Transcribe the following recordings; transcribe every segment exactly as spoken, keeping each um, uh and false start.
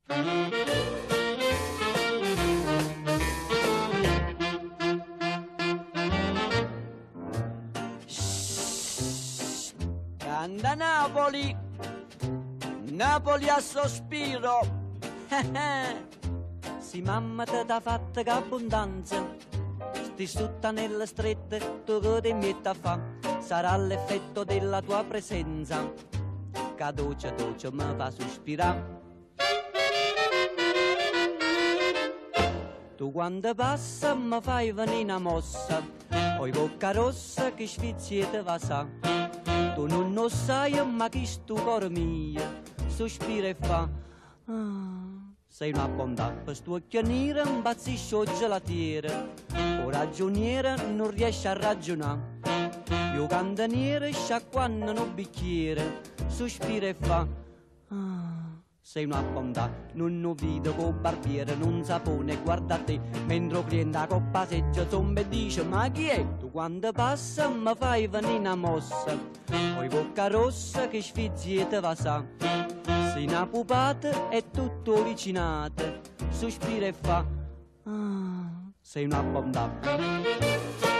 Canta Napoli, Napoli a sospiro. Si mamma te t'ha fatta che abbondanza, sti sutta nelle strette, tu che ti metti a fa, sarà l'effetto della tua presenza, che dolce dolce mi fa sospirare. Tu quando passa mi fai venire una mossa, poi bocca rossa che sfiziete va sa. Tu non lo sai ma chi sto cuore mio sospira e fa ah, sei una bontà per sto occhianiere impazzisce o gelatiere o ragioniere non riesce a ragionare io cantaniere sciacquando un bicchiere sospira e fa ah, sei una bontà non lo vedo con barbiere non sapone guarda te mentre cliente a coppa seggia somma e dice ma chi è? Tu quando passa mi fai venire una mossa poi bocca rossa che sfiziete va sa sei una pupata e tutto vicinate sospira e fa ah, sei una bontà.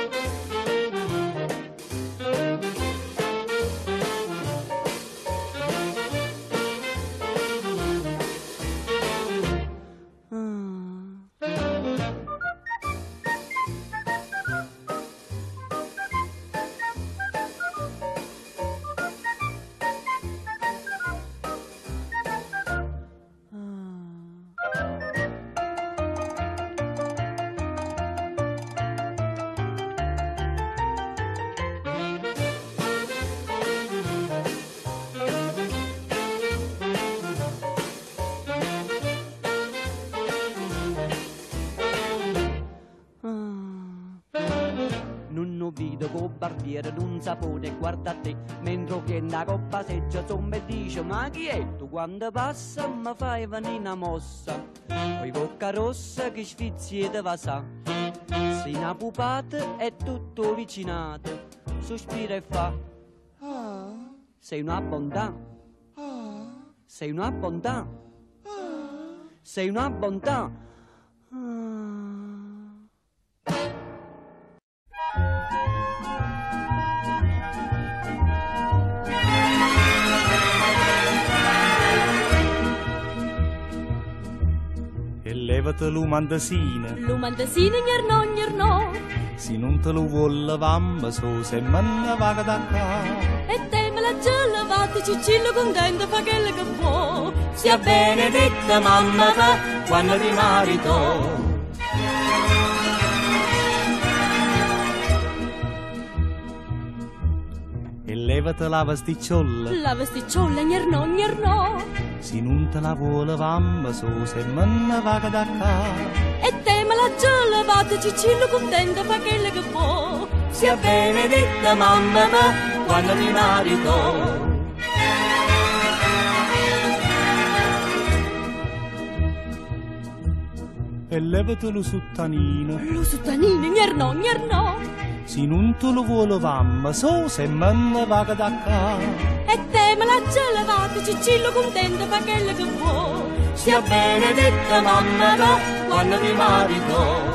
Vedo con barbiere d'un sapone guarda te mentre cliente a coppa seggia somma e dice ma chi è? Tu quando passa mi fai venire una mossa poi bocca rossa che sfiziete va sa sei una pupata e tutto vicinate sospira e fa ah, sei una bontà ah, sei una bontà ah, sei una bontà ah. E levate l'umandasina, l'umandasina gnernò gnernò, se non te lo vuole vamba so se manna vaga da qua. E te me la già lavata cicillo contento fa quella che può. Sia benedetta mamma fa quando ti marito. E levate la vesticchiolla, la vesticchiolla gnernò gnernò, se non te la vuole vamba so se manna vaga da qua. E te me la già lavata cicillo contento fa quella che può. Sia benedetta mamma fa quando ti marito. E levate lo suttanino, lo suttanino gnernò gnernò, se non te lo vuole vamba so se manna vaga da qua. E te me la già lavata cicillo contento fa quella che può. Sia benedetta mamma fa quando ti marito.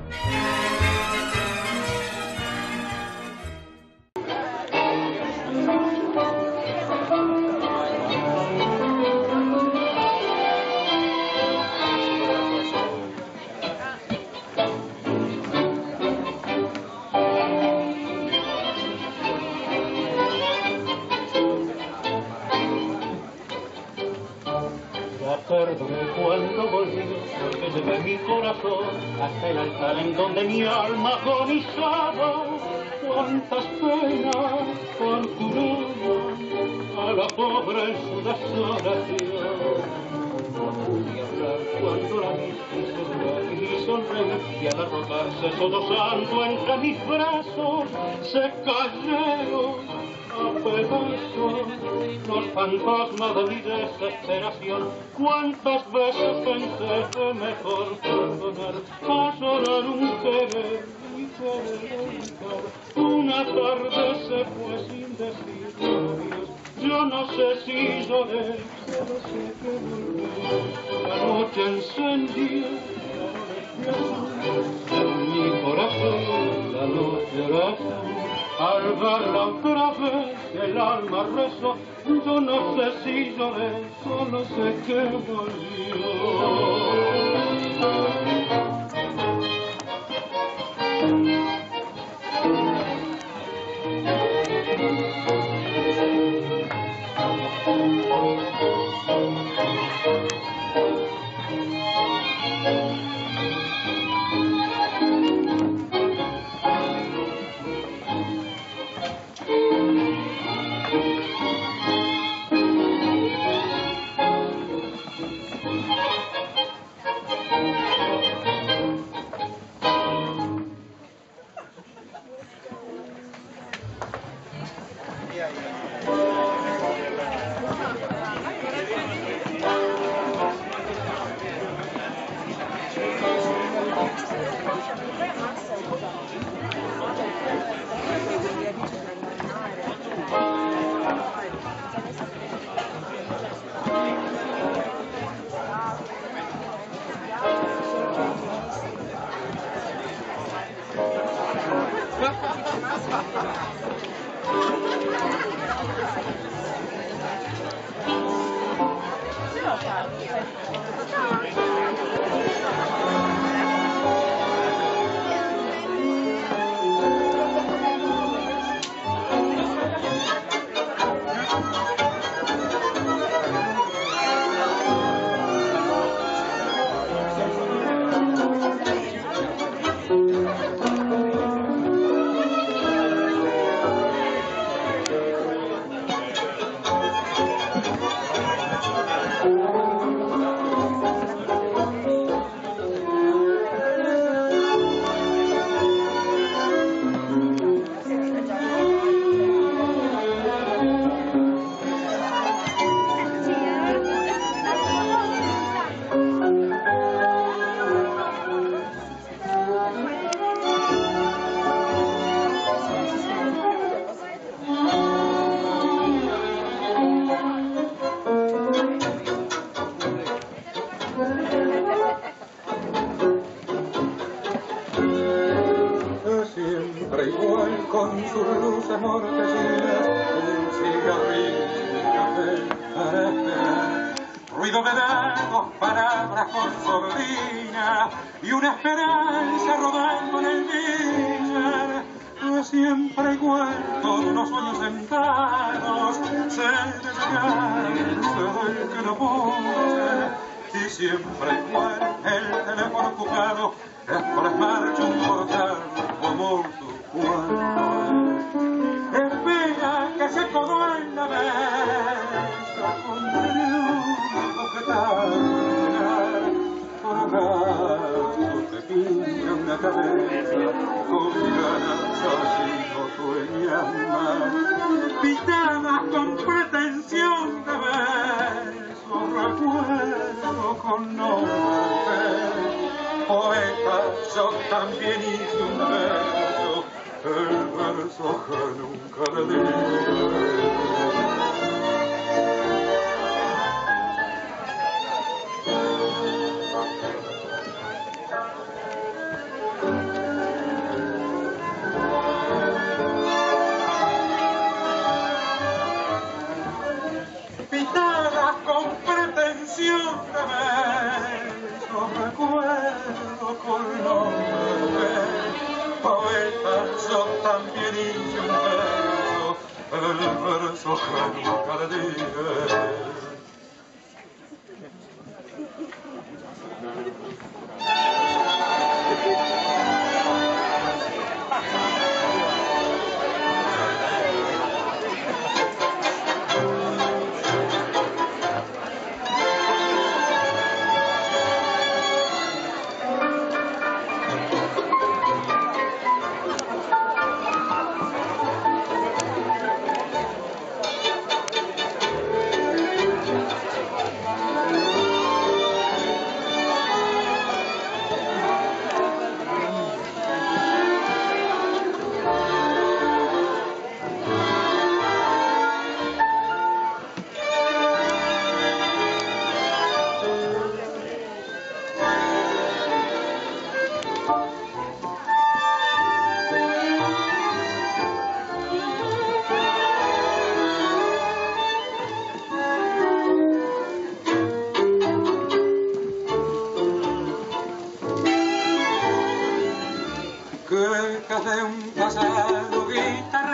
Cuando volví, porque se ve mi corazón hasta el altar en donde mi alma agonizaba. Cuántas penas torturaban a la pobre en su desolación. No pude hablar cuando la vi y sonreír y sonreír y al arrojarse todo santo entre mis brazos se cayeron a pedazos los fantasmas de mi desesperación. Cuántas veces pensé que mejor perdonar a llorar un querer y querer evitar. Una tarde se fue sin decir adiós. Yo no sé si lloré, solo sé que volví. noche encendía en mi corazón la luz de oración. Al verla otra vez el alma rezó, yo no sé si lloré, solo sé que volvió.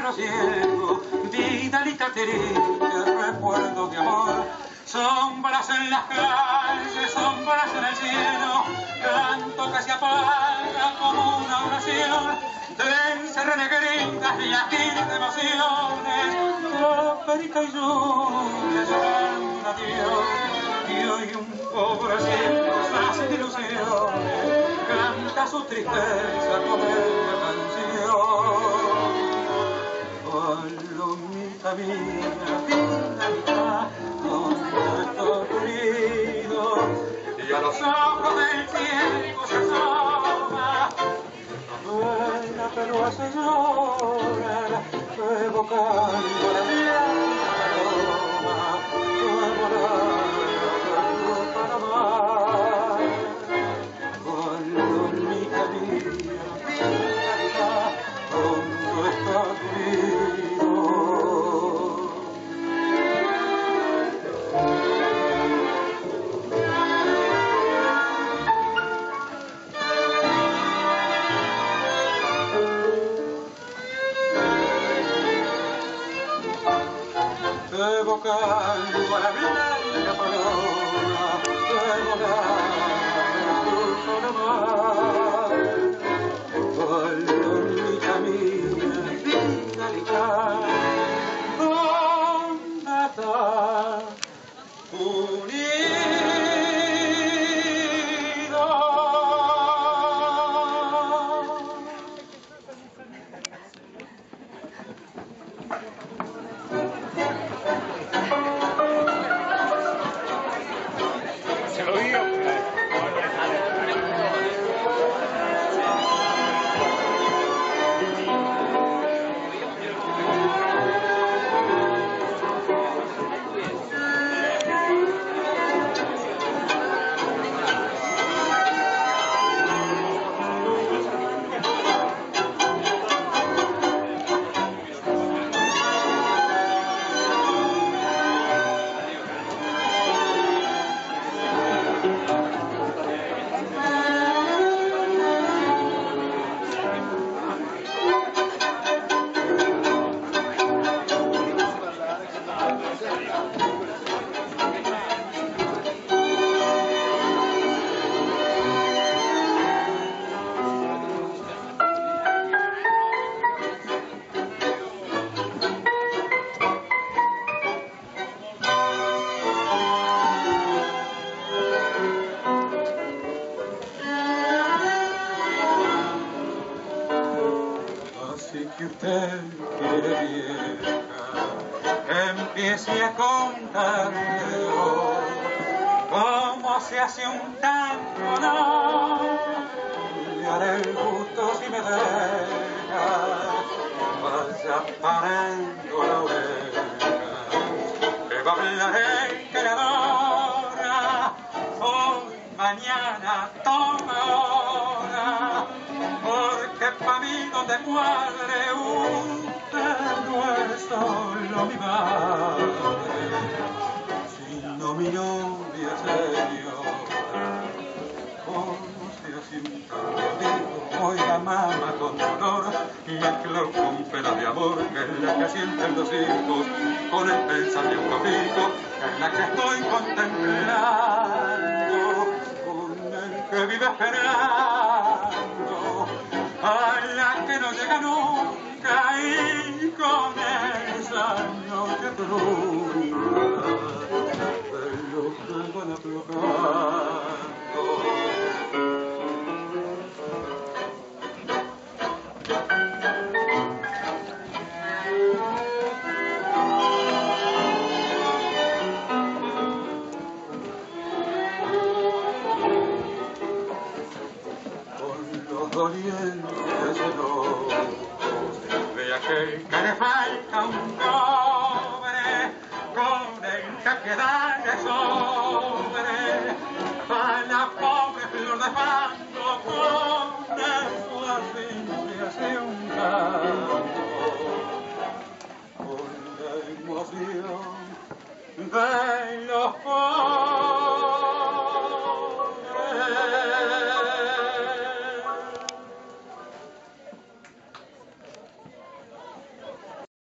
pájaro ciego, Vidalita triste, recuerdo de amor. Sombras en las calles, sombras en el cielo, canto que se apaga como una oración. Trence renegritas y latir de emociones, Perita y lluvia llorando a Dios. Y hoy un pobre cielo hace de ilusiones, canta su tristeza con esta canción. Palomita mía, Vidalita, donde está querido, y a los ojos del cielo se asoma. Buena pero hace llorar, evocando la blanca paloma, volando para amar. Palomita mía, Vidalita, donde está querido. Evocando a la blanca paloma, volando para amar. Palomita mía, Vidalita, ¿dónde está tu nido? Se lo digo. Así que usted quiere vieja, empiece a contarlo, cómo se hace un tango, no, le haré el gusto si me deja, vaya parando la oreja, le va a hablar el que le adora, hoy, mañana, toma hora, porque pa' mí donde cuadre usted no es solo mi madre, sino mi novia señora. Como se hace un tango, oiga mamá con dolor, mezcló con pena de amor, que es la que sienten los hijos, con el pensamiento fijo, que es la que estoy contemplando, con el que vive esperando, a la que no llega nunca y con esa noche trunca de los que van aflojando. Dolientes ojos de aquel que le falta un cobre, con el que queda de sobre, a la pobre flor de fango, con eso así se hace un canto, con la emoción de